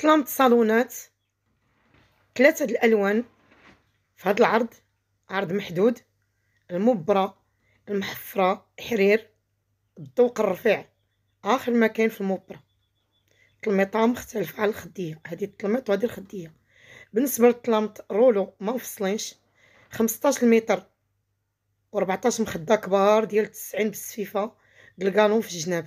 طلمت صالونات 3 د الالوان في هذا العرض، عرض محدود، المبرة، المحفرة، حرير، الذوق الرفيع، اخر ما كاين في المبرة. طلميطه مختلفه على الخديه، هذه الطلميط وهذه الخديه. بالنسبه للطلمط رولو ما مفصلينش، 15 متر و14 مخده كبار ديال 90 بالسفيفه بالكالون في الجناب.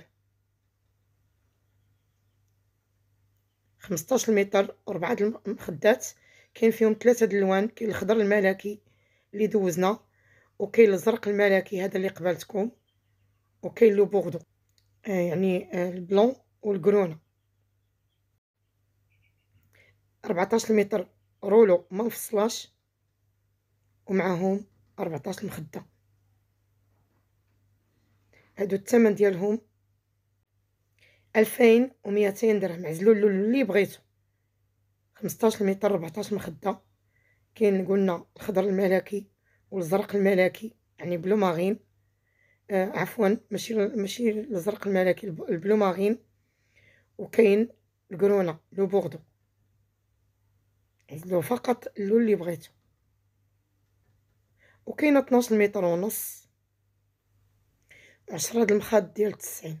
15 متر و4 المخدات، كاين فيهم 3 د الالوان، كاين الخضر الملكي اللي دوزنا، وكاين الازرق الملكي هذا اللي قبلتكم، وكاين لو بوردو يعني البلون والكرونه. 14 متر رولو ما مفصلاش ومعاهم 14 مخده. هادو الثمن ديالهم 2200 درهم. عزلوا اللي بغيتو. 15 متر 14 مخده. كاين قلنا الخضر الملكي والازرق الملكي يعني بلو مارين، عفوا ماشي الازرق الملكي، البلو مارين، وكاين الكرونه لو بوردو. عزلوا فقط اللي بغيتو. وكاينه 12 متر ونص، 10 د المخاد ديال 90.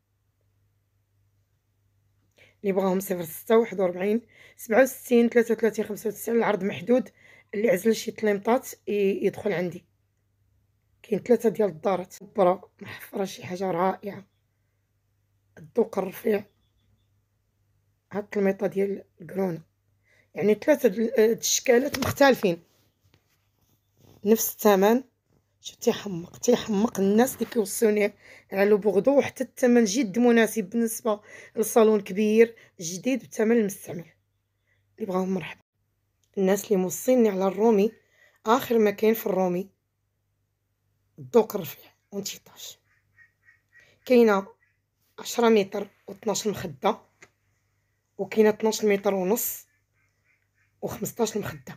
اللي بغاهم 0641 67 33 95. العرض محدود، اللي عزل شي طليمطات يدخل عندي. كاين 3 ديال الدارات مبرة محفرة، شي حاجة رائعة، الذوق الرفيع. هاد الطلميطة ديال الكرونة يعني 3 الشكالات مختلفين، نفس الثمن. شو تيحمق الناس اللي كيوصوني على بوغدو، وحتى الثمن جد مناسب بالنسبه للصالون كبير جديد بثمن المستعمل. اللي بغاهم مرحبا. الناس اللي موصيني على الرومي، اخر ما كاين في الرومي الذوق الرفيع ونتيطاج. كاينه 10 متر و12 مخده، وكاينه 12 متر ونص و15 مخده،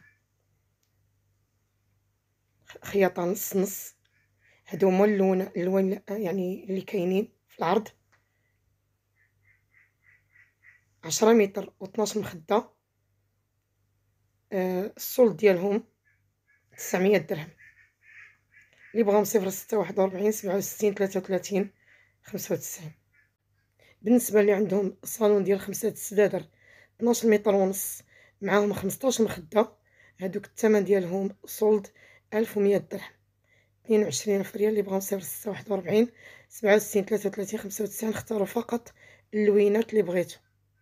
خياطه نص نص. هادو هما اللون يعني اللي كاينين في العرض. 10 متر و12 مخده، السولد ديالهم 900 درهم. اللي بغاهم 0641 67 33 95. بالنسبه اللي عندهم الصالون ديال 5 السدادر 12 متر ونص معاهم 15 مخده، هادوك الثمن ديالهم سولد 1100 درهم، 22,000 ريال. اللي بغاهم 0641 67 33 95. اختاروا فقط اللوينات اللي بغيتو.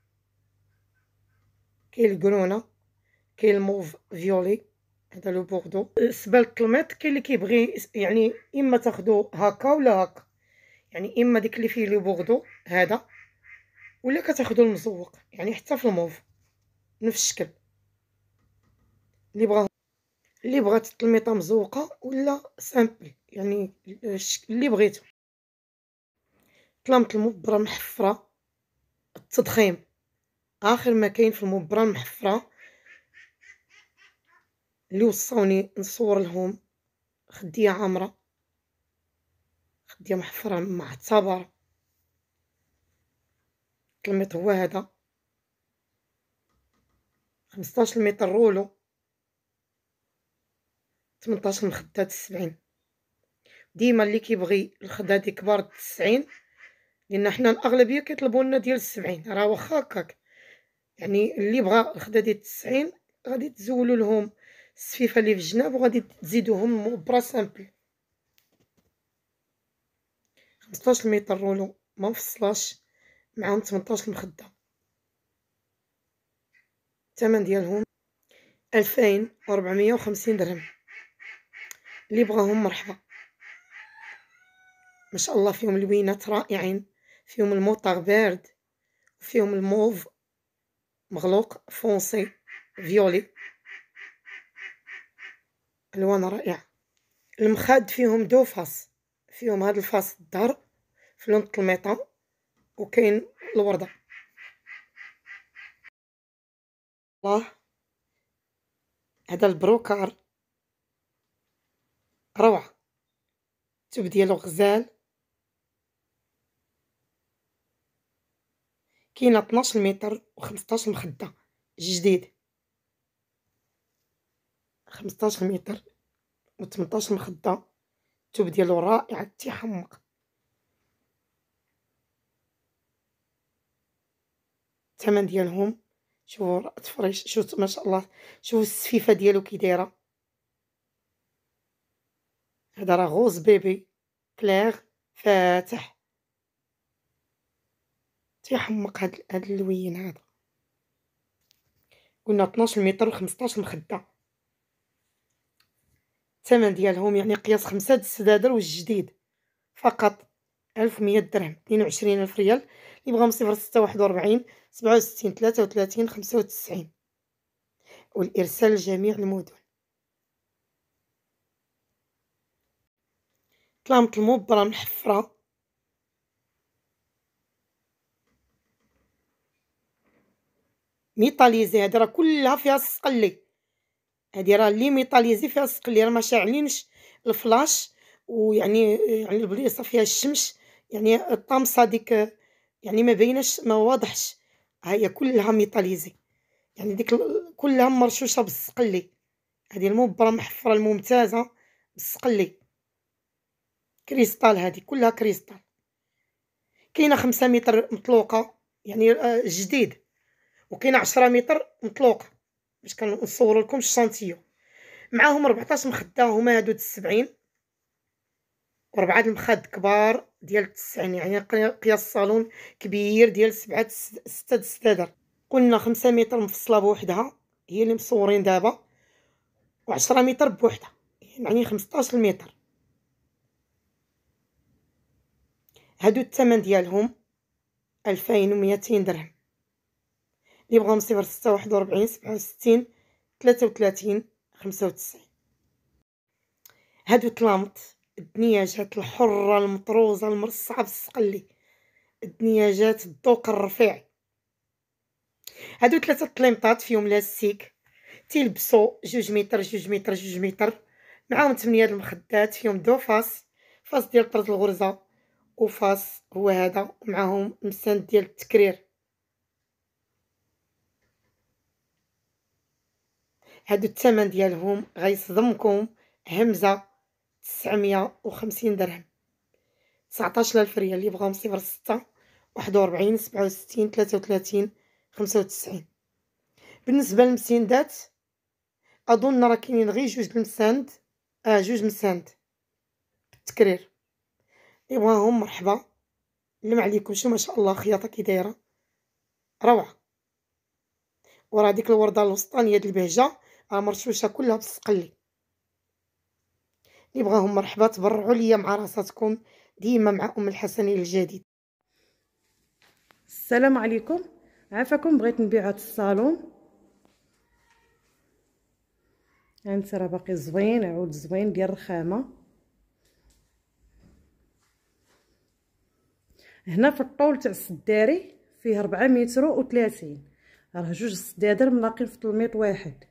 كاين الكرونه، كاين الموف فيولي هذا لو بوردو. بالنسبه للطلميط كاين اللي كيبغي يعني اما تاخدو هكا ولا هكا، يعني اما ديك اللي فيه لو بوردو هذا، ولا كتاخدو المزوق يعني حتى في الموف نفس الشكل. اللي بغات الطلميطه مزوقه ولا سامبل يعني اللي بغيتو. طلمت المبره محفره، التضخيم اخر ما كاين في المبره المحفره. اللي وصوني نصور لهم خديه عامره، خديه محفره معتبره. الطلميط هو هذا 15 متر رولو، 18 مخدة 70. ديما اللي كيبغي الخدادي كبار 90، لان حنا الاغلبيه كيطلبوا لنا ديال 70. راه واخا هكاك يعني اللي بغى الخدادي 90 غادي تزولوا لهم السفيفه اللي في الجناب، وغادي تزيدوهم مبرا سامبل. 15 متر رولو ما مفصلاش معاهم 18 مخده. الثمن ديالهم 2450 درهم. اللي بغاهم مرحبا. ما شاء الله فيهم لوينات رائعين، فيهم الموطاغ بارد، وفيهم الموف مغلوق فونسي فيولي، الوان رائعه. المخاد فيهم دو فاس، فيهم هذا الفاس الدار في لون الطلميطه، وكاين الورده. الله هذا البروكار روعه، الثوب ديالو غزال، كاينه 12 متر و15 مخده جديد، 15 متر و18 مخده، الثوب ديالو رائع تيحمق. الثمن ديالهم شوفوا التفريش، شوفوا ما شاء الله، شوفوا السفيفه ديالو كي دايره. هذا راه غوز بيبي كلير فاتح تيحمق. هاد اللوين هذا قلنا 12 متر و15 مخده. الثمن ديالهم يعني قياس 5 د السدادر والجديد فقط 1100 درهم، 22,000 ريال. اللي بغا من 0641 67 33 95، والارسال لجميع المدن. طلامط المبرة محفرة، ميطاليزي. هادي راه كلها فيها السقلي، هادي راه لي ميطاليزي فيها السقلي، راه ما شاعلينش الفلاش، ويعني البليصه فيها الشمس، يعني الطامسه ديك يعني ما بينش ما واضحش. ها هي كلها ميطاليزي، يعني ديك كلها مرشوشه بالسقلي. هذه المبرة محفرة الممتازة بالسقلي كريستال، هذه كلها كريستال. كاينه 5 متر مطلوقه يعني جديد، وكاينه 10 متر مطلوقه باش كنصور لكم الشانتيو. معاهم 14 مخده هما هادو د 70، وربعه المخاد كبار ديال 90، يعني قياس الصالون كبير ديال 6 د السدادر. قلنا 5 متر مفصله بوحدها هي اللي مصورين دابا، و10 متر بوحدها، يعني 15 متر. هادو الثمن ديالهم 2200 درهم. اللي بغا من 0641 67 33 95. هادو طلامط الدنياجات الحرة المطروزة المرصعة بالسقلي، الدنياجات الذوق الرفيع. هادو 3 طليمطات فيهم لاستيك، تيلبسوا 2 متر 2 متر 2 متر، معاهم 8 المخدات فيهم دو فاس، فاس ديال طرز الغرزة وفاس هو هذا، ومعاهم مساند ديال التكرير. هادو الثمن ديالهم غيصدمكم، همزة 950 درهم، 19,000 ريال. اللي بغاو من 06 41 67 33 95. بالنسبة للمسيندات أظن راه كاينين غير جوج المساند، جوج مساند بالتكرير. اللي بغاهم مرحبا، اللي ما عليكمش ما شاء الله خياطة كي دايرة روعة. وراه ديك الوردة الوسطانية د البهجة راه مرشوشة كلها بالسقلي. اللي بغاهم مرحبا، تبرعوا ليا مع راساتكم ديما مع ام الحسنين الجديد. السلام عليكم، عافاكم. بغيت نبيع هاد الصالون، هانت راه باقي زوين، عود زوين ديال الرخامه. هنا في الطول تاع السداري فيه 4 متر و30، راه جوج السدادر ملاقين في 300 واحد،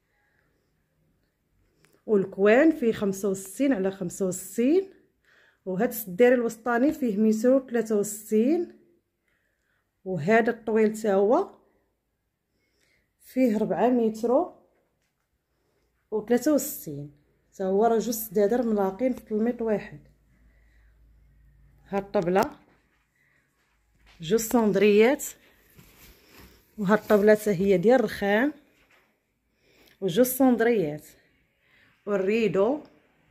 والكوان فيه 65 على 65، وهاد السداري الوسطاني فيه 163، وهذا الطويل تا هو فيه 4 متر و63، تا هو راه جوج سدادر ملاقين في 300 واحد. هاد الطبله جوج صندريات، وهاد الطبله حتى هي ديال الرخام، وجوج صندريات، والريدو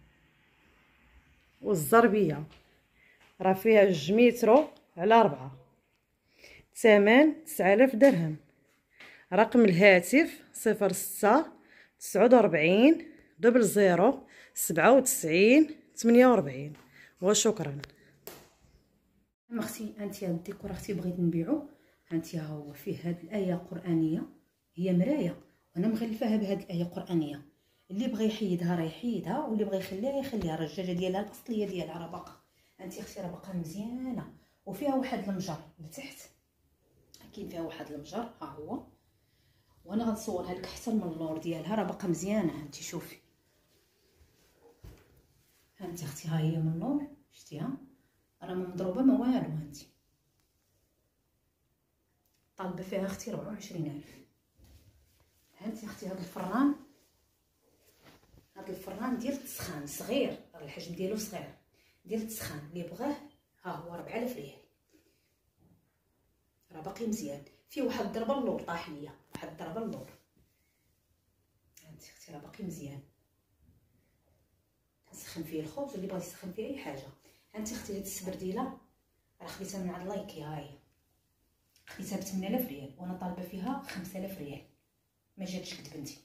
والزربيه راه فيها 2 متر على 4. الثمن 9000 درهم. رقم الهاتف 06 49 00 97 48. وشكرا. اختي انت هاد الديكور اختي بغيت نبيعو، انت ها هو فيه هاد الايه قرانيه، هي مرايه وانا مغلفاها بهاد الايه قرانيه. اللي بغى يحيدها راه يحيدها، واللي بغى يخليها يخليها. راه الرجاجه ديالها الاصليه ديالها راه باقا. انت اختي راه باقا مزيانه، وفيها واحد المجر لتحت، كاين فيها واحد المجر ها هو. وانا غنصورها لك حتى من اللور ديالها، راه باقا مزيانه. انت شوفي، انت اختي ها هي من اللور، شتيها راه ما مضروبه ما والو. انت طالبه فيها اختي 24000. هانتي اختي هذا الفران، هذا الفران ديال التسخان صغير، الحجم ديالو صغير ديال التسخان، اللي بغاه ها هو 4000 ريال، راه باقي مزيان. فيه واحد الضربه اللور طاح ليا، واحد الضربه اللور. هانتي اختي راه باقي مزيان. نسخن فيه الخبز واللي بغى يسخن فيه اي حاجه. هانتي اختي هاد السبرديله راه خديتها من عند لايكي، ها هي خديتها ب 8000 ريال وانا طالبه فيها 5000 ريال، ما جاتش قد بنتي.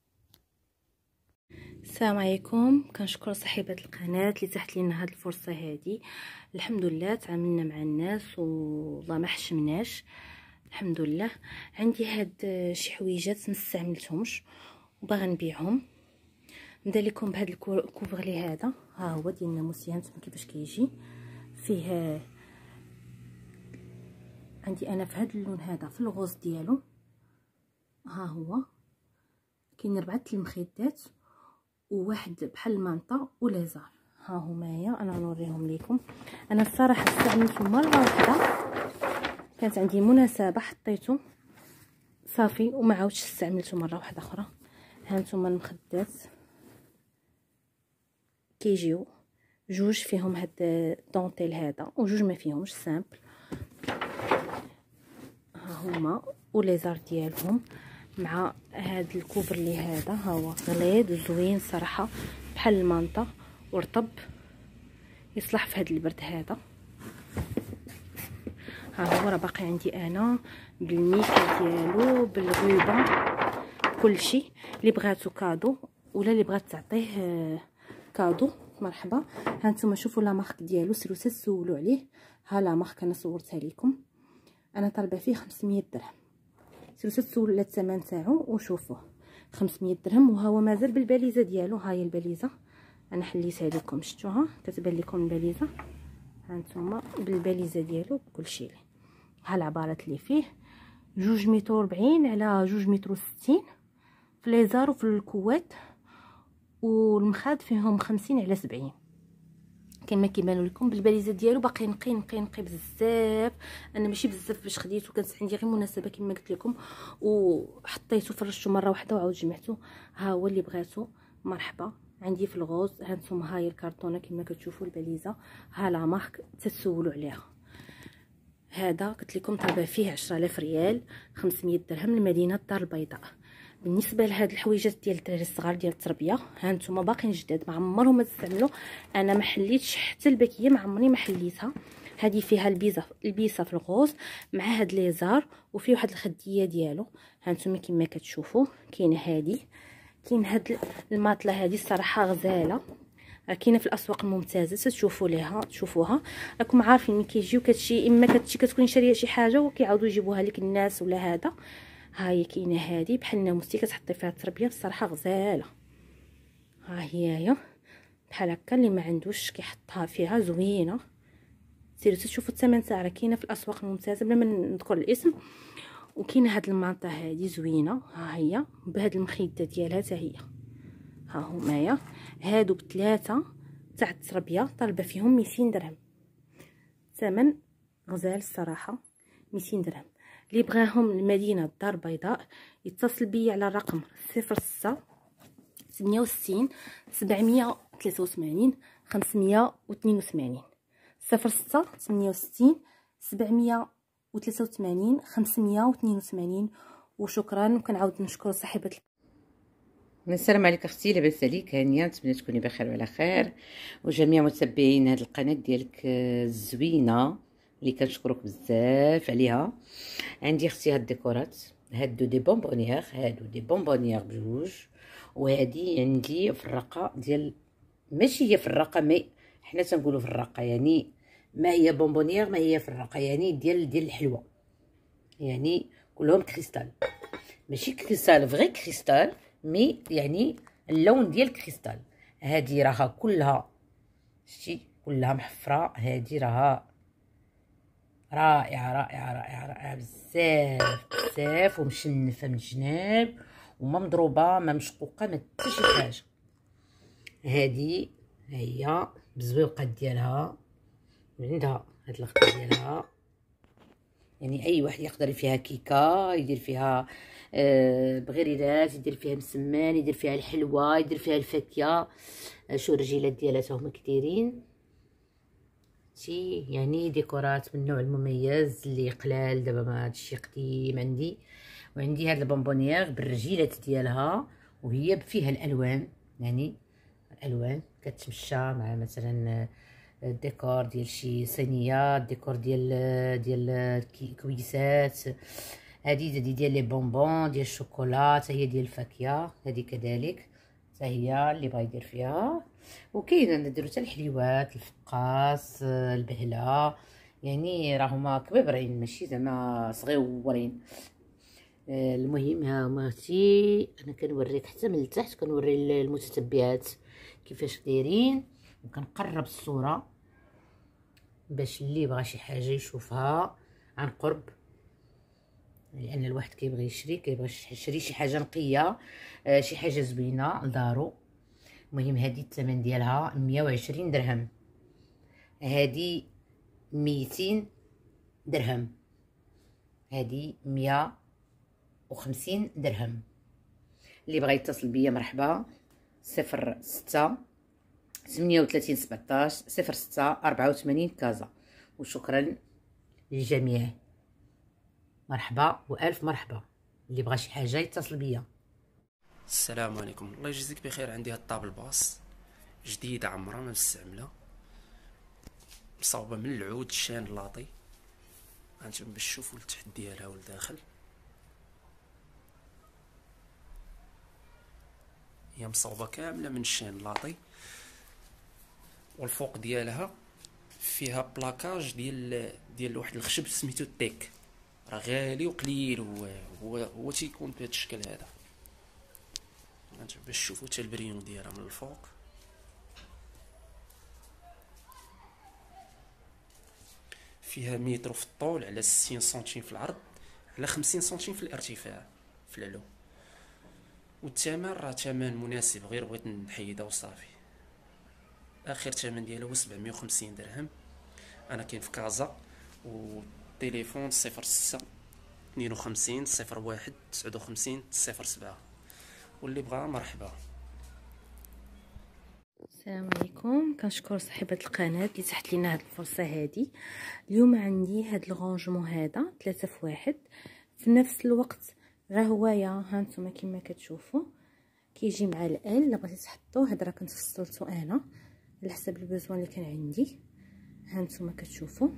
السلام عليكم. كنشكر صاحبه القناه اللي تحت لنا هذه الفرصه هذه. الحمد لله تعاملنا مع الناس والله ما حشمناش الحمد لله. عندي هاد شي حويجات ما استعملتهمش وباغا نبيعهم. نبدا لكم بهذا الكوفرلي هذا، ها هو ديال الناموسيه كيفاش كيجي فيه. عندي انا في هذا اللون هذا في الغوز ديالو، ها هو كاين 4 المخيطات وواحد بحال المانطا وليزار، ها هما هي. انا نوريهم لكم. انا الصراحه استعملته مره واحده، كانت عندي مناسبه حطيته صافي وما عاودتش استعملته مره واحده اخرى. ها نتوما المخدات كيجيو جوج فيهم هاد الدونتيل هذا وجوج ما فيهمش سامبل، ها هما وليزار ديالهم مع هاد الكوفرلي هذا. ها هو غليظ وزوين صراحه بحال المانطا ورطب، يصلح في هاد البرد هذا. ها هو راه باقي عندي انا بالميكا ديالو بالغيبه كلشي. اللي بغاتو كادو ولا اللي بغات تعطيه كادو مرحبا. ها نتوما شوفوا لا مارك ديالو، سيروا تسولوا عليه. ها لا مارك انا صورتها لكم، انا طالبه فيه 500 درهم. سيروا تسولوا على الثمن تاعو وشوفوه 500 درهم. وها هو مازال بالباليزه ديالو، ها هي الباليزه انا حليتها لكم، شفتوها كتبان لكم الباليزه. ها نتوما بالباليزه ديالو كلشي. ها العبارات اللي فيه 240 على 260 في ليزار وفي الكوات، والمخاد فيهم 50 على 70 كما كيبانوا لكم. بالباليزه ديالو باقي نقي بزاف. انا ماشي بزاف باش خديته، كانت عندي غير مناسبه كما قلت لكم وحطيته فرشته مره واحده وعاود جمعته. ها هو اللي بغاتو مرحبا عندي في الغوز. ها نتوما هاي الكرتونه كما كتشوفوا الباليزه، ها لا مارك تسولوا عليها. هذا قلت لكم طالبه فيه 10000 ريال 500 درهم لمدينه الدار البيضاء. بالنسبه لهاد الحويجات ديال الدراري الصغار ديال التربيه، ها نتوما باقيين جداد ما عمرهم ما تستعملوا. انا ما حليتش حتى الباكيه، ما عمرني ما حليتها. هذه فيها البيسه في الغوز مع هاد ليزار وفيه واحد الخديه ديالو. ها نتوما كما كتشوفوا كاينه هذه، كاين هاد الماطله هذه الصراحه غزاله، كاينه في الاسواق الممتازه تشوفوا ليها تشوفوها. راكم عارفين ملي كيجيو كتشي اما كتكوني شاريه شي حاجه وكيعاودوا يجيبوها لك الناس ولا هذا. ها هي كاينه هذه بحال الناموسيه كتحطي فيها التربيه بصراحه غزاله. ها هي بحال هكا اللي ما عندوش كيحطها فيها زوينه. سيروا تشوفوا الثمن تاعها، راه كاينه في الاسواق الممتازه بلا ما نذكر الاسم. وكاينه هاد المانطه هذه زوينه، ها هي بهاد المخده ديالها حتى هي. ها هما هادو بثلاثه تاع التربيه طالبه فيهم 200 درهم. ثمن غزال الصراحه 200 درهم. اللي بغاهم المدينه الدار البيضاء يتصل بي على الرقم 06 68 783 582 06 68 783 582. وشكرا. وكنعاود نشكر صاحبه السلام عليك اختي، لاباس عليك؟ هانيه، نتمنى تكوني بخير وعلى خير، وجميع متابعين هذه القناه ديالك الزوينه اللي كنشكرك بزاف عليها. عندي اختي هاد الديكورات، هادو دي بونبونيير، هادو دي بونبونيير بجوج، وهادي عندي في الرقه ديال، ماشي هي في الرقه مي حنا تنقولوا في الرقه، يعني ما هي بونبونيير ما هي في الرقه، يعني ديال الحلوى، يعني كلهم كريستال، ماشي كريستال فغي كريستال مي يعني اللون ديال الكريستال. هادي راها كلها شتي كلها محفره، هادي راها رائعه بزاف بزاف ومشنفه من الجناب وما مضروبه ما مشقوقه ما حتى شي حاجه. هادي هي بزويقات ديالها من عندها، هاد الخطه ديالها يعني اي واحد يقدر فيها كيكه، يدير فيها بغريرات، يدير فيها مسمان، يدير فيها الحلوى، يدير فيها الفاكهه. شو الرجيلات ديالها هما كثيرين، شي يعني ديكورات من النوع المميز اللي قلال دابا، ما هادشي قديم عندي. وعندي هاد البونبونيير بالرجيلات ديالها، وهي فيها الالوان، يعني الالوان كتمشى مع مثلا الديكور ديال شي صينيه، الديكور ديال كويسات. هذه ديال لي بونبون ديال الشوكولا، حتى هي ديال الفاكهه، هذه كذلك حتى هي اللي بغا يدير فيها. وكاين نديرو حتى الحليوات، الفقاس، البهله، يعني راهما كبابرين ماشي زعما صغيورين. المهم ها هما اختي، انا كنوريك حتى من التحت، كنوري المتتبعات كيفاش دايرين، وكنقرب الصوره باش اللي بغى شي حاجه يشوفها عن قرب، لان الواحد كيبغي يشري، كيبغي يشري شي حاجه نقيه، شي حاجه زوينه لدارو. المهم هذه الثمن ديالها 120 درهم، هذه 200 درهم، هذه 150 درهم. اللي بغى يتصل بيا مرحبا، 06 38 17 06 84 كازا. وشكرا للجميع، مرحبا والف مرحبا. اللي بغى شي حاجه يتصل بيا. السلام عليكم، الله يجزيك بخير. عندي هاد الطابل باص جديده عمرها ما مستعمله، مصاوبه من العود الشان لاطي. هانتوما باش تشوفوا التحت ديالها والداخل، هي مصاوبه كامله من الشان لاطي. والفوق ديالها فيها بلاكاج ديال واحد الخشب سميتو التيك، راه غالي وقليل، هو تيكون بهذا الشكل هذا. هانتوما باش تشوفوا حتى البريون ديالها من الفوق. فيها متر في الطول، على 60 سنتيم في العرض، على 50 سنتيم في الارتفاع في العلو. والثمن راه ثمن مناسب، غير بغيت نحيدها وصافي. اخر ثمن ديالها هو 750 درهم. انا كاين في كازا، والتليفون 06 52 01 59 07. واللي بغى مرحبا. السلام عليكم، كنشكر صاحبه القناه اللي تحت لينا هاد الفرصه هادي. اليوم عندي هاد الغونجمون هذا 3 في 1 في نفس الوقت. راه هوايه هانتوما كما كتشوفوا كيجي مع الال. الا بغيتي تحطوه، هذا راه كنت فصلته انا على حسب البزوان اللي كان عندي. هانتوما كتشوفوا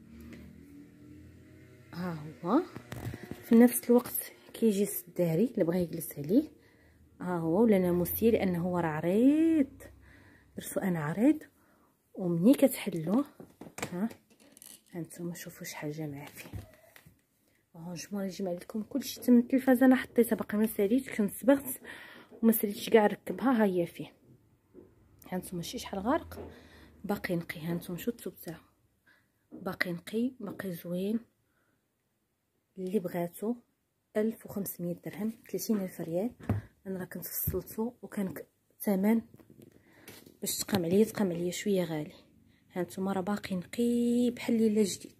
ها هو. في نفس الوقت كيجي السداري اللي بغى يجلس عليه، ها هو، ولا ناموسيه لانه هو راه عريض، درتو انا عريض. ومني كتحلوه هانتوما شوفوا شحال جا فيه. غونجمون يجمع لكم كلشي. تم التلفازه انا حطيتها باقي ما ساليت، كنت صبغت وما ساليتش كاع نركبها. ها هي فيه، هانتوما شي شحال غارق، باقي نقي. هانتوما شو الثوب تاعو باقي نقي، باقي زوين. اللي بغاتو 1500 درهم، 30,000 ريال. انا راه كنت فصلته، وكان ثمن باش تقام عليا شويه غالي. هانتوما راه باقي نقي بحال ليله جديد.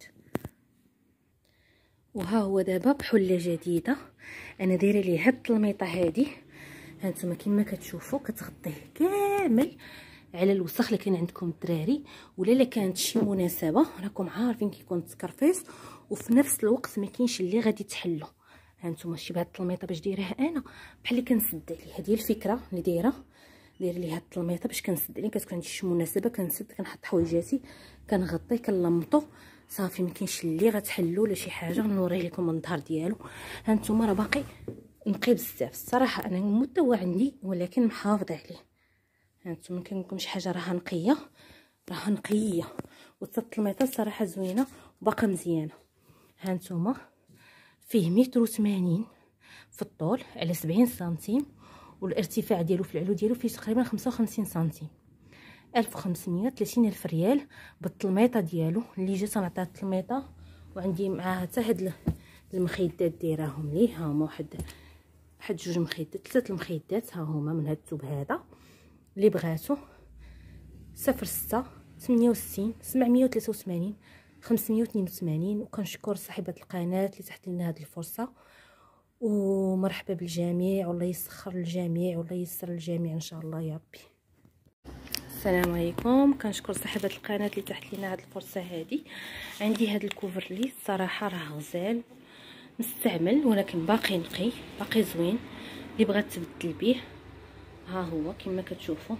وها هو دابا بحله جديده انا دايره ليه هاد الطلميطه هادي. هانتوما كما كتشوفوا كتغطيه كامل على الوسخ اللي كاين عندكم الدراري، ولا الا كانت شي مناسبه راكم عارفين كيكون التكرفيس، وفي نفس الوقت ما كاينش اللي غادي تحلو. هانتوما شي بهاد الطلميطه باش دايرها انا بحال اللي كنسد عليه. هذه الفكره اللي دايره ليه هاد الطلميطه باش كنسد عليه. كتكون عندي شي مناسبه كنسد، كنحط حوايجاتي كنغطيه كنلمطو صافي، ما كاينش اللي غتحلو ولا شي حاجه. نوريه لكم الظهر ديالو. هانتوما راه باقي نقي بزاف الصراحه. انا متوا عندي ولكن محافظه عليه. هانتوما كنقولكم شي حاجه راها نقيه، راها نقيه. والطلميطه الصراحه زوينه وباقا مزيانه. هانتوما فيه 180 في الطول على 70 سنتيم، والارتفاع ديالو في العلو ديالو فيه تقريبا 55 سنتيم. 1500 30,000 ريال بالطلميطه ديالو اللي جات. نعطيها الطلميطه وعندي معاها حتى هاد المخيدات دايراهم ليه. ها هما واحد جوج مخيدات، 3 المخيدات ها هما من هاد الثوب هذا. اللي بغاتو 06 68 783 582. وكنشكر صاحبه القناه اللي تحت لنا هذه الفرصه، ومرحبا بالجميع، والله يسخر الجميع والله ييسر الجميع ان شاء الله يا ربي. السلام عليكم. كنشكر صاحبه القناه اللي تحت لنا هذه الفرصه هذه. عندي هذا الكوفرلي الصراحه راه غزال مستعمل، ولكن باقي نقي، باقي زوين. اللي بغات تبدل به ها هو كما كتشوفوا،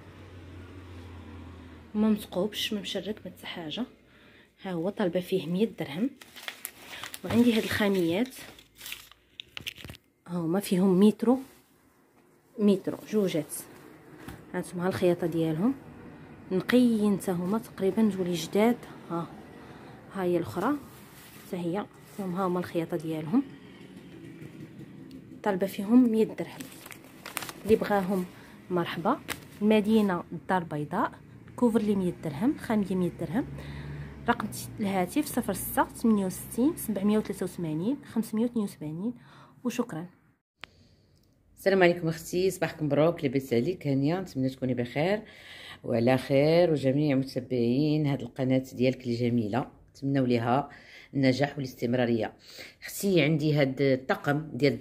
ما مثقوبش ما مشرك ما حتى حاجه. ها هو طالبه فيه 100 درهم. وعندي هاد الخاميات ها هما فيهم مترو جوجات. هانتوما الخياطه ديالهم نقيين حتى هما تقريبا جولي جداد. ها هي الاخرى حتى هي فيهم، ها هما الخياطه ديالهم طالبه فيهم 100 درهم. اللي بغاهم مرحبا. المدينه الدار البيضاء، كوفرلي 100 درهم، خاميه 100 درهم. رقم الهاتف 06 68 783 572. وشكرا. السلام عليكم اختي، صباحك مبروك، لاباس عليك؟ هانيه، نتمنى تكوني بخير وعلى خير، وجميع متابعين هذه القناه ديالك الجميله نتمنوا ليها النجاح والاستمراريه. اختي عندي هاد الطقم ديال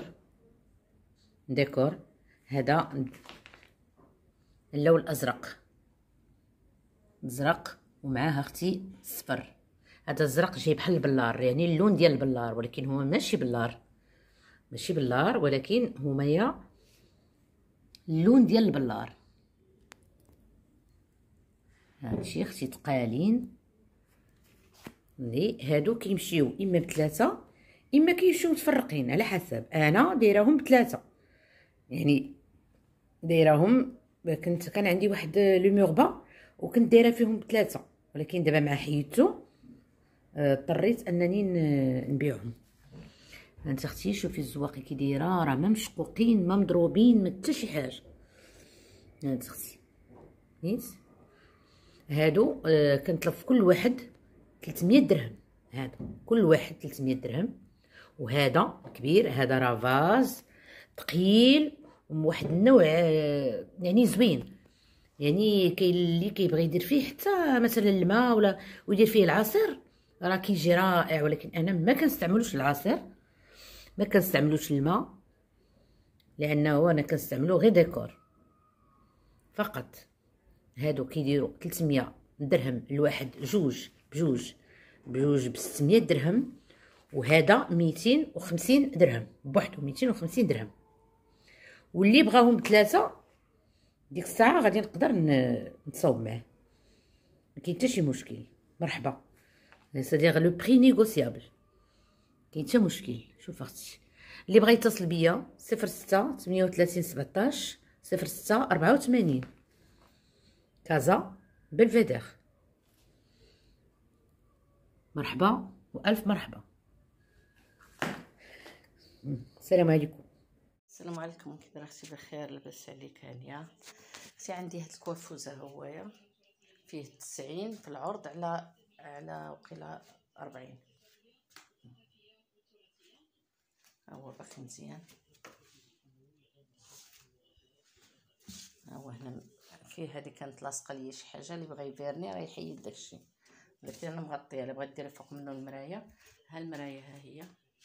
ديكور هذا اللون الازرق ومعاه اختي الصفر. هذا الزرق جاي بحال البلار، يعني اللون ديال البلار، ولكن هو ماشي بلار ولكن هما اللون ديال البلار. هادشي اختي تقالين اللي هادو كيمشيو اما بثلاثه اما كيمشيو متفرقين على حسب. انا دايراهم بثلاثه، يعني دايراهم كان عندي واحد لو موربا وكنت دايره فيهم بثلاثه، ولكن دابا مع حيدتو اضطريت انني نبيعهم. انت اختي شوفي الزواقي كي دايره، راه ما مشقوقين ما مضروبين ما حتى شي حاجه. انت اختي نيت هادو كنطلب كل واحد 300 درهم. هادو كل واحد 300 درهم. وهذا كبير، هذا رافاز ثقيل وواحد النوع يعني زوين، يعني كاين اللي كيبغي يدير فيه حتى مثلا الماء ولا ويدير فيه العصير، راه كيجي رائع. ولكن انا ما كنستعملوش العصير، ما كنستعملوش الماء، لانه انا كنستعملو غير ديكور فقط. هادو كيديروا 300 درهم الواحد، بجوج ب 600 درهم. وهذا 250 درهم بوحدو، 250 درهم. واللي بغاهم بثلاثه ديك الساعه غادي نقدر نتصاوب معاه، ما كاين حتى شي مشكل. مرحبا، سادير لو بري نيغوسيابل، كاين حتى مشكل. شوف اختي اللي بغى يتصل بيا 06 38 17 06 84 كازا بلفيدير. مرحبا والف مرحبا. السلام عليكم. السلام عليكم، كي دايره اختي؟ بخير، لاباس عليك؟ هانيه اختي. عندي هاد الكوافوزه هوايه فيه 90 في العرض على وقيله 40. هو باقي مزيان. هو هنا فيه هذه كانت لاصقه ليا شي حاجه، اللي بغى يفيرني راه يحيد داكشي، ولكن انا مغطيه. اللي بغات دير فوق منه المرايه، ها المرايه ها هي.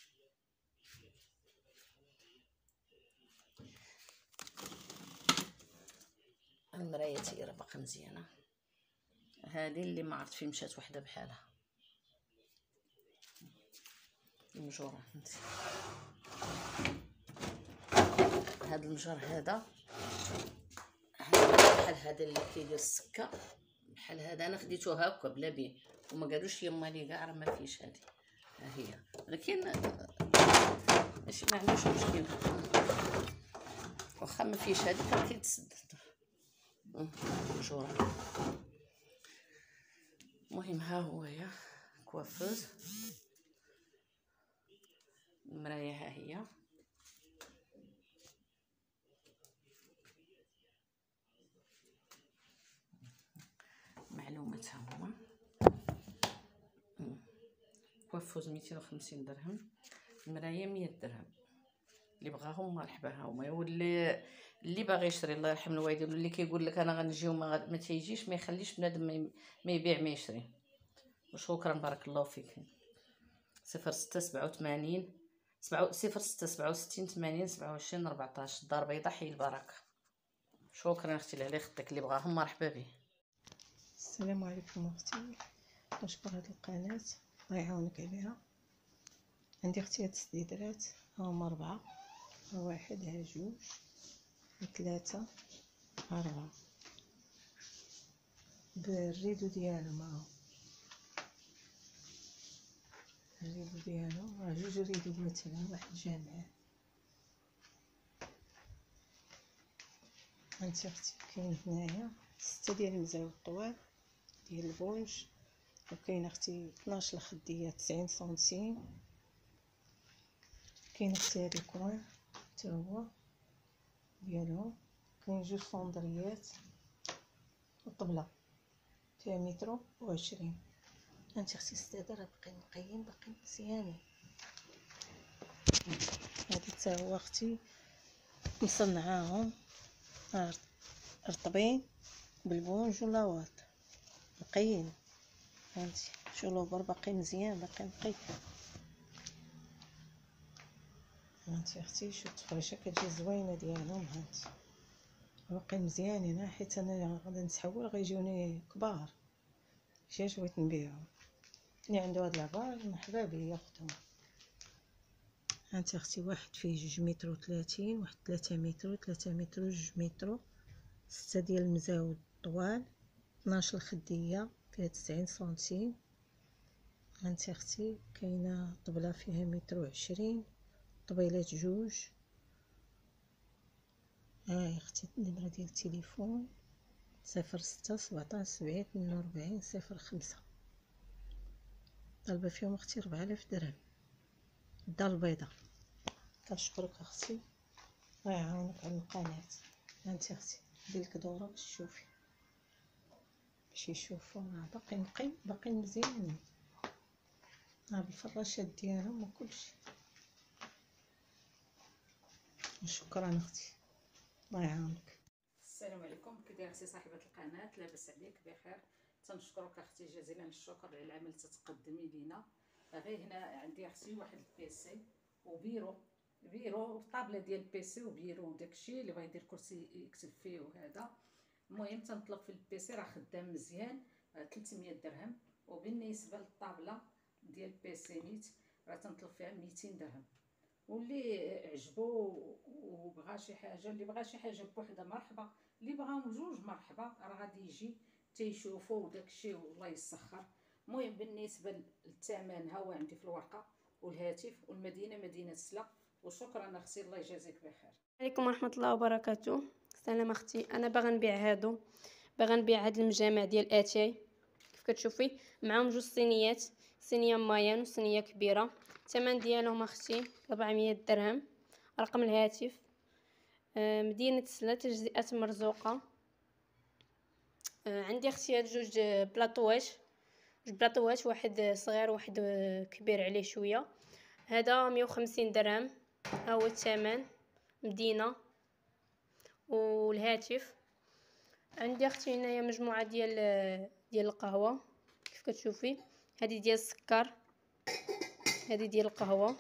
المرايه تايره باقا مزيانه. هذه اللي ما عرفت فين مشات وحده بحالها، المجوره. هذا المجر هذا بحال هذا اللي كيدير السكه، بحال هذا انا خديته هكا بلا بيه، وما قالوش يما لي كاع راه ما فيش. هذه ها هي، ولكن ماشي ما عندوش مشكل، واخا ما فيش هذيك راه كيتسد مجوره. المهم ها هو يا كوافوز. المرايه ها هي، معلومات ها هما. كوافوز 250 درهم، المرايه 100 درهم. اللي بغاهم مرحبا ها هما. واللي باغي يشري الله يرحم الوالدين، واللي كيقول لك انا غنجي وما ما تيجيش، ما يخليش بنادم ما يبيع ما يشري. وشكرا بارك الله فيك. 0687 0667 80 27 14. الدار بيضاء حي البركه. شكرا اختي لعلي خدك، اللي بغاهم مرحبا به. السلام عليكم اختي، نشكر هاد القناه الله يعاونك عليها. عندي اختي هاد السديدرات هما 4، ها 1 ها 2 ها 3 ها 4 بالريدو ديالهم، ها الريدو ديالهم، ها 2 ريدو مثلا، واحد جامع. هانتي اختي كاين هنايا 6 ديال المزاول الطوال ديال البونج، وكاين اختي 12 الخديه 90 سنتيم. كاين اختي هادي كوان حتى هو ديالهم، كاين 2 صندريات وطبله فيها 120 متر. هانتي اختي السداده راه باقيين نقيين، باقيين مزيانين. هادي حتى هو اختي مصنعاهم رطبين بالبونج ولا واط نقيين. هانتي شلوبر باقي مزيان، باقي نقي. هانتي اختي شوف التفريشه كتجي زوينه ديالهم، هانتي باقي مزيانين، حيت انا غادي نتحول غيجوني كبار، جاج بغيت نبيعهم. اللي عنده هاد العبار مرحبا به ياخذهم. هانتي اختي واحد فيه 2 متر و30، واحد 3 متر 3 متر 2 متر، 6 ديال المزاود طوال، 12 الخديه فيها 90 سنتيم. هانتي اختي كاينه طبله فيها 120 متر، طبيلات 2. هاي اختي النمره ديال التليفون 06 17 70 48 05. طالبه فيهم اختي 4000 درهم. الدار البيضاء. كنشكرك اختي، الله يعاونك على القناه. هانتي اختي دير لك دوره باش تشوفي، باش يشوفوا راه باقي نقي، باقي مزيانين، ها بالفراشات ديالهم وكلشي. شكرا اختي، الله يعاونك. السلام عليكم، كي داير اختي صاحبه القناه؟ لاباس عليك؟ بخير. تنشكرك اختي جزيلا الشكر على العمل تتقدمي لينا. غير هنا عندي اختي واحد البيسي وبيرو، والطابله ديال البيسي وبيرو وداكشي اللي بغا يدير كرسي يكتب فيه وهذا. المهم تنطلق في البيسي راه خدام مزيان 300 درهم، وبالنسبه للطابله ديال البيسي نيت راه تنطلق فيها 200 درهم. واللي عجبو وبغى شي حاجه، اللي بغى شي حاجه بوحده مرحبا، اللي بغاهم 2 مرحبا، راه غادي يجي تيشوفوا وداكشي والله يسخر. المهم بالنسبه للثمن ها هو عندي في الورقه، والهاتف، والمدينه مدينه سلا. وشكرا اختي، الله يجازيك بخير. عليكم ورحمه الله وبركاته. سلام اختي، انا باغا نبيع هادو، باغا نبيع هاد المجامع ديال اتاي كيف كتشوفي، معاهم 2 صينيات، صينيه مايان وصينيه كبيره. الثمن ديالهم اختي 400 درهم. رقم الهاتف مدينه سلا، تجزئه مرزوقه. عندي اختي هاد 2 بلاطوات، واحد صغير واحد كبير عليه شويه. هذا 150 درهم، ها هو الثمن مدينه. والهاتف عندي اختي هنايا مجموعه ديال القهوه كيف كتشوفي، هذه ديال السكر، هذه ديال القهوه،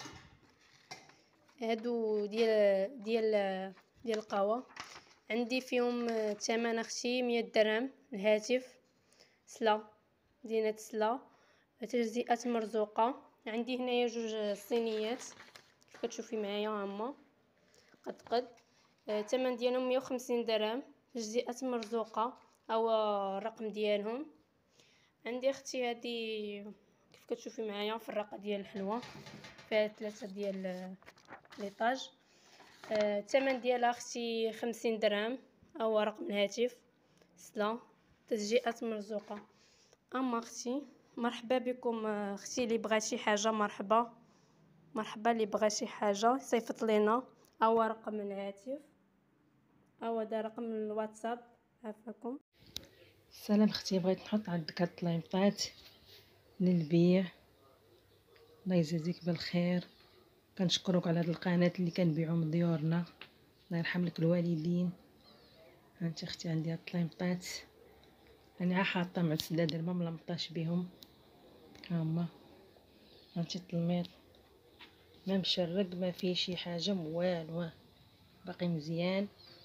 هادو ديال القهوه. عندي فيهم الثمن اختي 100 درهم. الهاتف سلا، مدينه سلا، تجزئه مرزوقه. عندي هنايا 2 صينيات كيف كتشوفي معايا هما قد الثمن ديالهم 150 درهم، تجزئه مرزوقه، او الرقم ديالهم. عندي اختي هذه كيف كتشوفي معايا فراقه ديال الحلوى، فيها 3 ديال ليطاج. الثمن ديالها اختي 50 درهم، او رقم الهاتف سلا، تجزئه مرزوقه. اما اختي مرحبا بكم اختي، اللي بغات شي حاجه مرحبا، اللي بغى شي حاجه صيفط لينا، او رقم الهاتف، او هذا رقم الواتساب. عافاكم. سلام اختي، بغيت نحط عندك هاد الطليمطات للبيع، الله يجازيك بالخير. كنشكرك على هاد القناه اللي كنبيعو من ديورنا، الله يرحم لك الوالدين. هانتي اختي عندي هاد الطليمطات، انا حاطه مع السداد ما ملمطاش بهم، هما هانتي التلميط ما مشرق، ما فيه شي حاجه والو، باقي مزيان.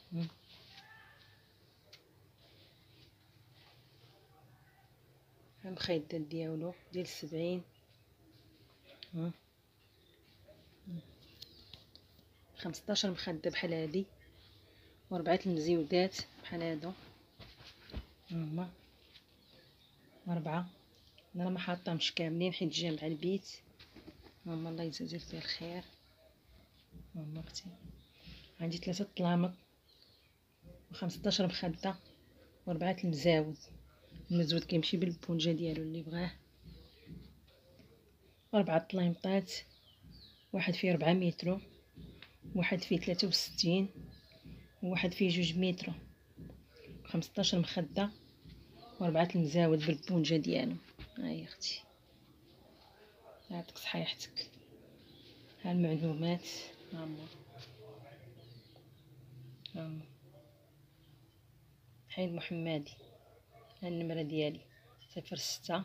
المخيدات ديالو ديال 70 15 مخده بحال هادي، و4 المزيودات بحال هادو هما 4. انا ما حاطاهمش كاملين حيت جا مع البيت. هما الله يجازيك فيه الخير. هما اختي عندي 3 طلامط و15 مخده و4 المزاود. المزود كيمشي بالبونجه ديالو اللي بغاه. 4 طليمطات، واحد فيه 4 متر، واحد فيه 63، وواحد فيه 2 متر. 15 مخده و4 المزاود بالبونجه ديالو. هاي اختي يعطيك صحيحتك. ها المعلومات هما حي المحمدي. ها النمره ديالي 06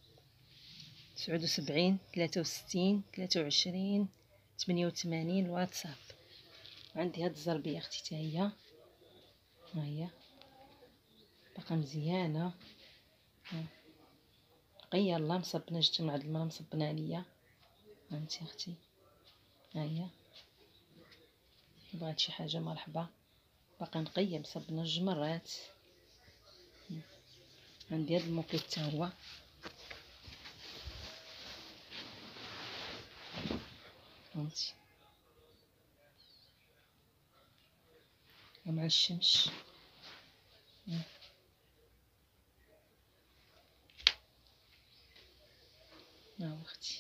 79 63 23 88 الواتساب. عندي هاد الزربيه اختي حتى هي، ها هي باقا مزيانه نقيه. الله مصبنا جبت من عند المرا مصبنا عليا. هانتي اختي ها هي، بغات شي حاجه مرحبا. باقا نقيه مصبنا 2 مرات. عندي هاد الموكيت حتى هو هانتي مع الشمس. ها اختي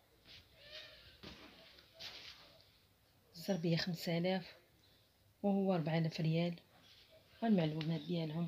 الزربيه 5000 وهو 4000 ريال. والمعلومات ديالهم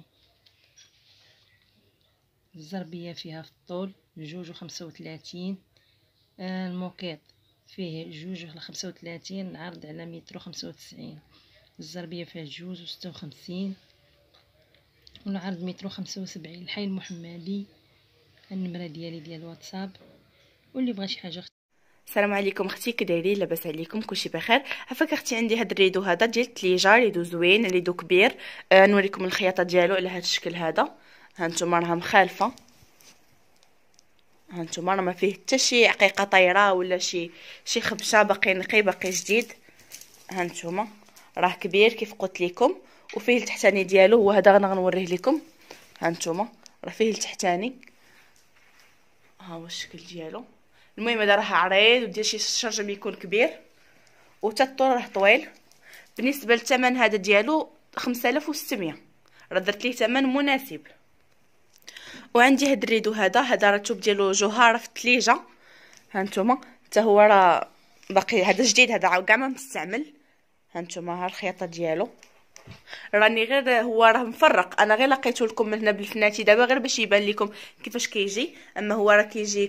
الزربيه فيها في الطول 2.35. الموكيط فيه 2.35 العرض على 1.95. الزربيه فيها 2.56 والعرض 1.75. الحي المحمدي. النمره ديالي ديال الواتساب، واللي بغى شي حاجه. السلام عليكم اختي، كي دايرين؟ لاباس عليكم؟ كلشي بخير؟ عافاك اختي. عندي هاد الريدو هذا ديال الثليجه، ريدو زوين، ريدو كبير. نوريكم الخياطه ديالو على هاد الشكل هذا. هانتوما راه مخالفه، هانتوما راه ما فيه حتى شي عقيقه طايره ولا شي خبشه، باقي نقي باقي جديد. هانتوما راه كبير كيف قلت لكم، وفيه التحتاني ديالو هو هذا غنوريه لكم. هانتوما راه فيه التحتاني، ها هو الشكل ديالو. المهم هذا راه عريض وديال شي شرجم يكون كبير، وتا الطول راه طويل. بالنسبه للثمن هذا ديالو 5600، راه درت ليه ثمن مناسب. وعندي هاد الريدو هذا راه الثوب ديالو جوهره في الثليجه. هانتوما حتى هو راه باقي هذا جديد، هذا كاع ما مستعمل. هانتوما ها الخياطه ديالو، راني غير هو راه مفرق، انا غير لقيته لكم من هنا بالفناتي دابا غير باش يبان لكم كيفاش كيجي. اما هو راه كيجي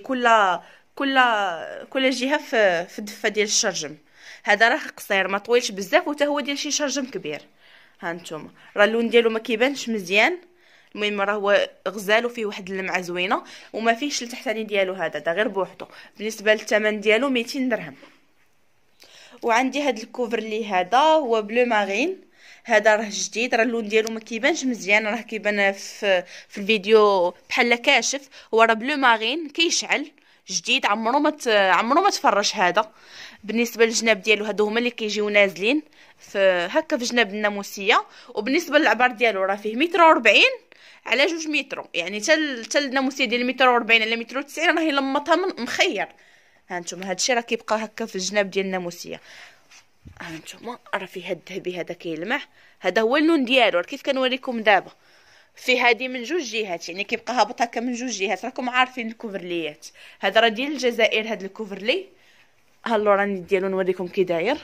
كل جهه في الدفه ديال الشرجم. هذا راه قصير ما طويلش بزاف، وتا هو ديال شي شرجم كبير. هانتوما راه اللون ديالو ما كيبانش مزيان. المهم راه هو غزال وفيه واحد اللمعه زوينه، وما فيهش التحتاني ديالو هذا غير بوحدو. بالنسبه للثمن ديالو 200 درهم. وعندي هاد الكوفرلي هذا هو بلو مارين. هذا راه جديد، راه اللون ديالو ما كيبانش مزيان، راه كيبان في الفيديو بحال كاشف. هو راه بلو مارين كيشعل جديد، عمرو ما تفرش هذا. بالنسبه للجناب ديالو هادو هما اللي كيجيو نازلين في هكا في جناب الناموسيه. وبالنسبه للعبار ديالو راه فيه 140 على 2 متر، يعني حتى الناموسيه ديال 140 على 190 راهي لمطها مخير. هانتوما هادشي راه كيبقى هكا في الجناب ديال الناموسيه. هانتوما راه فيه هاد الذهبي هذا كيلمع، هذا هو اللون ديالو كيف كنوريكم دابا. فيه هادي من 2 جهات، يعني كيبقى هابط هكا من 2 جهات. راكم عارفين الكوفرليات، هذا راه ديال الجزائر. هاد الكوفرلي ها اللوراني ديالو نوريكم كي داير.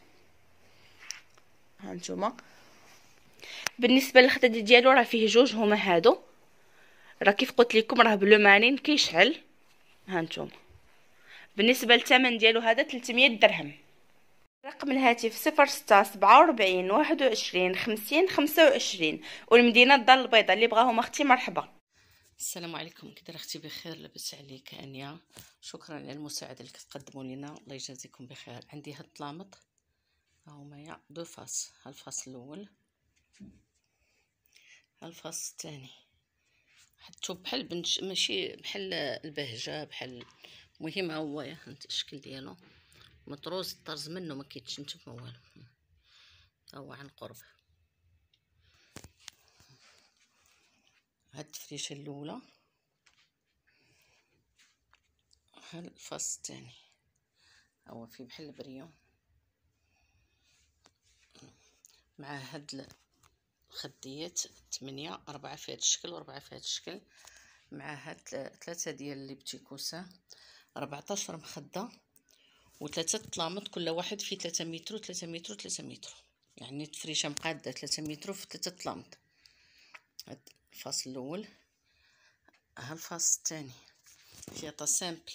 هانتوما بالنسبه للخداد ديالو راه فيه 2 هما هادو، راه كيف قلت لكم راه بلو مارين كيشعل. هانتوما بالنسبه للثمن ديالو هذا 300 درهم. رقم الهاتف 06 47 21 50 25، والمدينه الدار البيضاء. اللي بغاهم اختي مرحبا. السلام عليكم، كي دايره اختي؟ بخير، لاباس عليك انيا؟ شكرا على المساعده اللي كتقدموا لنا، الله يجازيكم بخير. عندي هاد الطلامط ها هما دو فاس، ها الفاس الاول ها الفاس الثاني. حطو بحال بنش، ماشي بحال البهجه، بحال المهم ها هو هانت الشكل ديالو مطروز، الطرز منه ما كيتشنتف ما والو، ها هو عن قرب. هاد التفريشه الاولى، ها الفاس الثاني هو فيه بحال البريون، مع هاد الخديات 8 4 في هاد الشكل و4 في هاد الشكل، مع هاد 3 ديال لي بتي كوسان 14 مخده و3 طلامط، كل واحد فيه 3 متر و 3 متر و 3 متر، يعني تفريشه مقاده 3 متر في 3 طلامط. هاد الفاصل الاول. ها الفاصل الثاني خياطه سامبل،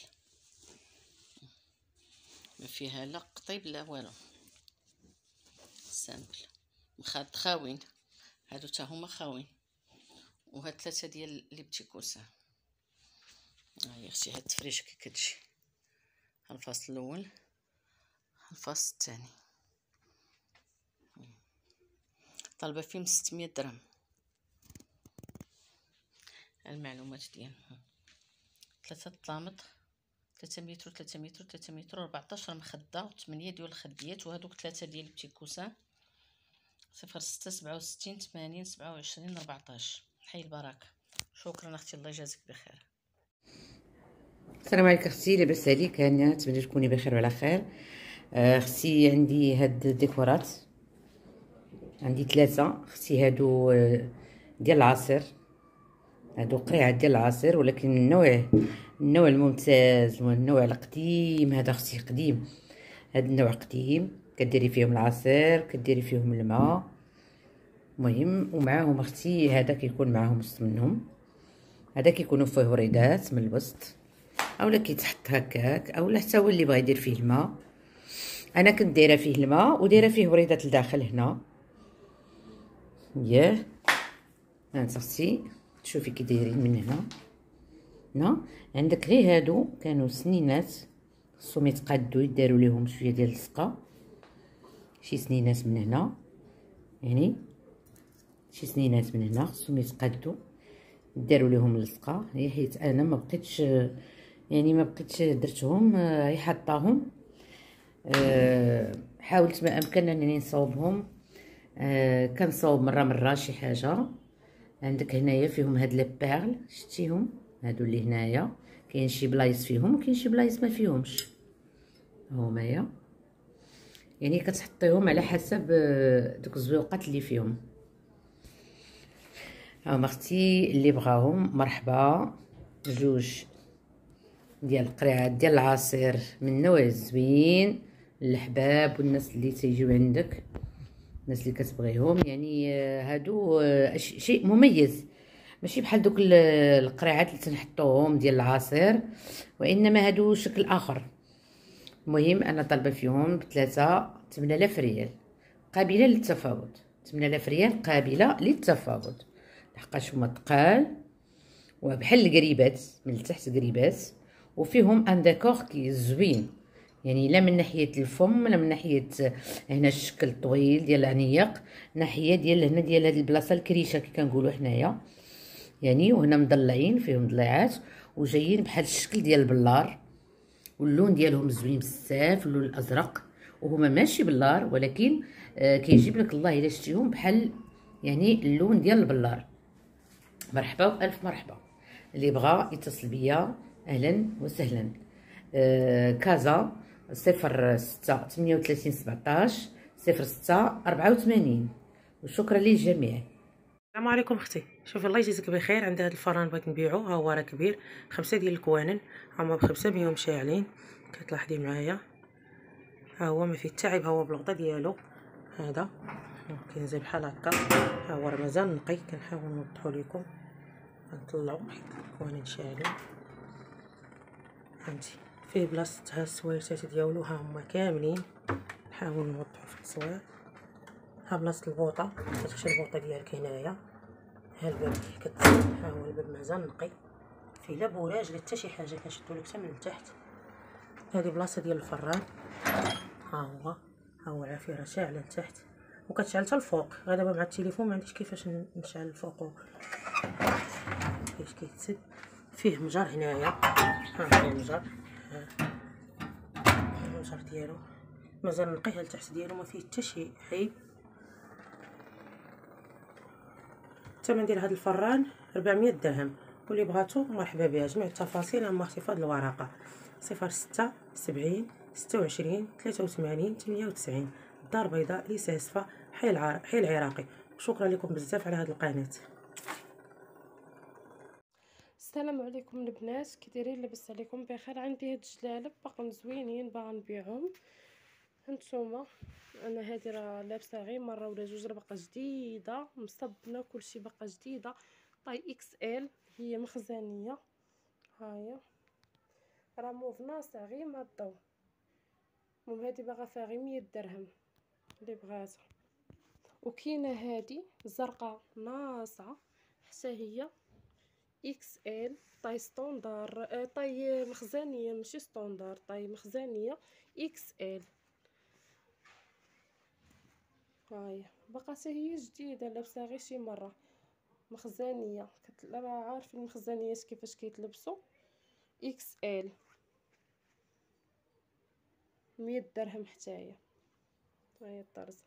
ما فيها لا قطيب لا والو، سامبل مخاد خاوين، هادو تا هما خاوين. وهاد 3 ديال لي بتي كوسان. ها هي اختي هاد التفريشه كي كتجي. ها الفاصل الاول، ها الفاصل الثاني، طالبه فيهم 600 درهم. المعلومات ديالهم 3 طلامط 3 متر و 3 متر و 3 متر و 14 مخده و 8 ديال الخديات، وهادوك 3 ديال بتي كوسان 06 67 80 27 14. حي البركه. شكرا اختي، الله يجازيك بخير. السلام عليك اختي، لاباس عليك؟ هانيه، نتمنى تكوني بخير وعلى خير. اختي عندي هاد الديكورات، عندي 3 اختي، هادو ديال العصير، هادو قريعات ديال العصير، ولكن النوع الممتاز والنوع القديم. هذا اختي قديم، هاد النوع قديم، كديري فيهم العصير، كديري فيهم الماء، مهم. ومعاهم اختي هذا كيكون معاهم وسط منهم، هذا كيكونوا فيه وريدات من الوسط، اولا كيتحط هكاك، اولا حتى هو اللي بغى يدير فيه الماء. انا كنت دايره فيه الماء ودايره فيه وريدات لداخل هنا. ياه هانت اختي، شوفي كي دايرين من هنا عندك غير هادو كانوا سنينات، خصهم يتقادوا، يداروا ليهم شويه ديال اللصقه، شي سنينات من هنا، يعني شي سنينات من هنا خصهم يتقادوا، داروا ليهم اللصقه. هي حيت انا ما بقيتش، يعني ما بقيتش درتهم، هي حطاهم. حاولت ما امكن انني نصاوبهم، كنصاوب مره شي حاجه. عندك هنايا فيهم هاد لي بيرل، شتيهم هادو اللي هنايا، كاين شي بلايص فيهم وكاين شي بلايص ما فيهمش، هما يعني كتحطيهم على حسب دوك الزويقات اللي فيهم. هاهما اختي اللي بغاهم مرحبا. 2 ديال القريعات ديال العصير من النوع الزوين للحباب والناس اللي تيجيو عندك، الناس اللي كتبغيهم، يعني هادو شيء مميز، ماشي بحال دوك القريعات اللي تنحطوهم ديال العصير، وانما هادو شكل اخر. المهم انا طالبه فيهم ب3 8000 ريال قابله للتفاوض، 8000 ريال قابله للتفاوض، لحقاش هما تقال وبحال القريبات من التحت، قريبات، وفيهم ان ديكور كي زوين، يعني لا من ناحيه الفم لا من ناحيه هنا الشكل الطويل ديال العنيق، ناحيه ديال هنا ديال هاد البلاصه الكريشه كي كنقولوا حنايا، يعني وهنا مضلعين فيهم ضليعات وجايين بحال الشكل ديال البلار، واللون ديالهم زوين بزاف، اللون الازرق، وهما ماشي بلار ولكن كيجيب لك الله الا شتيهم بحال يعني اللون ديال البلار. مرحبا والف مرحبا، اللي بغى يتصل بيا اهلا وسهلا. كازا 06 38 17 06 84. وشكرا للجميع. السلام عليكم اختي، شوفي الله يجزيك بخير. عندي هذا الفران بغيت نبيعو، ها هو راه كبير، 5 ديال الكوانن، هما ب500 مشاعلين، كتلاحظي معايا، ها هو ما فيه حتى عيب، ها هو بالغطا ديالو، هذا كينزل بحال هكا، ها هو راه مازال نقي، كنحاول نوضحو لكم، غنطلعو حيت الكوانن شاعلين، فهمتي، فيه بلاصتها السويرتات ديالو ها هما كاملين، نحاول نوضحو في التصوير. ها بلاصه البوطه، كتمشي البوطه ديالك هنايا، ها الباب كيف كتسد، ها هو الباب مازال نقي فيه لا بوراج لا حتى شي حاجه، كنشدو لك حتى من التحت. هذه بلاصه ديال الفران، ها هو عافيه راه شاعله لتحت وكتشعل حتى الفوق. غير دابا مع التليفون ما عنديش كيفاش نشعل الفوق كيفاش كيتسد. فيه مجر هنايا، ها هو المجر، المجر ديالو مازال نقيه لتحت ديالو ما فيه حتى شي عيب. الثمن ديال هذا الفران 400 درهم، واللي بغاتو مرحبا بها. جميع التفاصيل عن احتفاظ الورقه 06 70 26 83 98، الدار البيضاء لساسفة، حي العراقي. وشكرا لكم بزاف على هذه القناه. السلام عليكم البنات، كي دايرين؟ لاباس عليكم بخير؟ عندي هاد الجلالب باقيين زوينين باغا نبيعهم. هانتوما انا هادي راه لابسه غير مره ولا جوج، راه باقا جديده مصبنه كلشي باقا جديده. طاي اكس ال، هي مخزنيه. هاهي راه موف ناصع غير مع الضو. المهم هادي باغا فيها غير 100 درهم اللي بغاتها. وكاينه هادي زرقاء ناصعه حتى هي اكس ال، طاي ستوندار، طاي مخزنيه ماشي ستوندار، طاي مخزنيه اكس ال. هاهي باقا حتى هي جديده لابسه غير شي مره. مخزنيه راه عارفين المخزنيات كيفاش كيتلبسوا. اكس ال 100 درهم حتى هي الطرزه.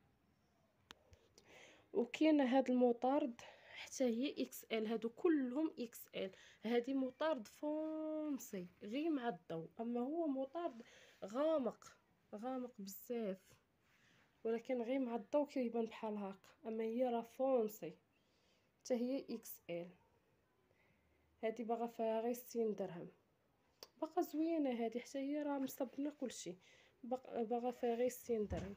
وكاينه هاد المطارد حتى هي اكس ال، هادو كلهم اكس ال. هادي مطارد فونسي غير مع الضوء، اما هو مطارد غامق بزاف، ولكن غير مع الضوء كيبان بحال هكا، اما هي راه فونسي حتى هي اكس ال. هادي باغا فيها غير 60 درهم، باقا زوينه هادي حتى هي راه مصبنه كلشي، باغا فيها غير 60 درهم.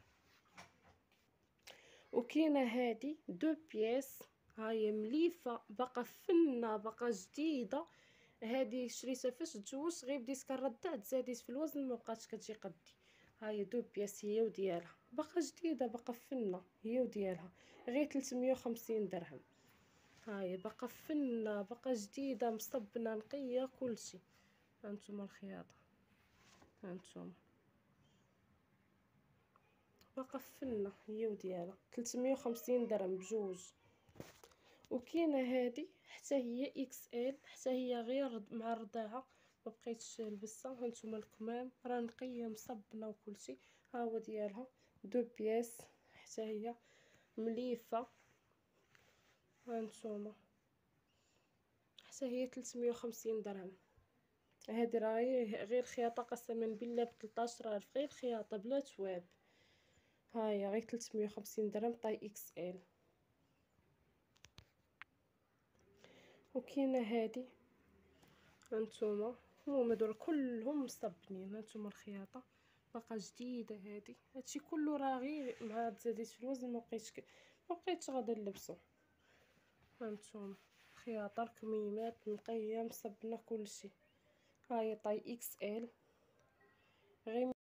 وكاينه هادي دو بياس، هاهي مليفه باقا فنه باقا جديده. هادي شريتها فاش تزوجت، غير بديت كنردع تزاديت في الوزن ما بقاتش كتجي قدي. هاهي دو بياس هي وديالها باقا جديده باقا فنه هي وديالها غير 350 درهم. هاهي باقا فنه باقا جديده مصبنه نقيه كلشي. هانتوما الخياطه، هانتوما باقا فنه هي وديالها 350 درهم بجوج. وكاينه هادي حتى هي اكس ال، حتى هي غير مع الرضاعه ما بقيتش لبسها. هانتوما الكمام راه نقيه مصبنه وكلشي. ها هو ديالها دو بياس حتى هي مليفه. هانتوما حتى هي 350 درهم. هادي راه غير خياطه قسما بالله ب 13000 غير خياطه بلا تواب. هاهي غير 350 درهم طاي اكس ال. وكاينه هادي هانتوما هما دول كلهم مصبنين. هانتوما الخياطه باقا جديده هادشي كله راه غير مع تزاديت في الوزن ما بقيتش غادا نلبسو. هانتوما خياطه الكميمات نقيه مصبنه كلشي. هاهي طاي اكس ال غير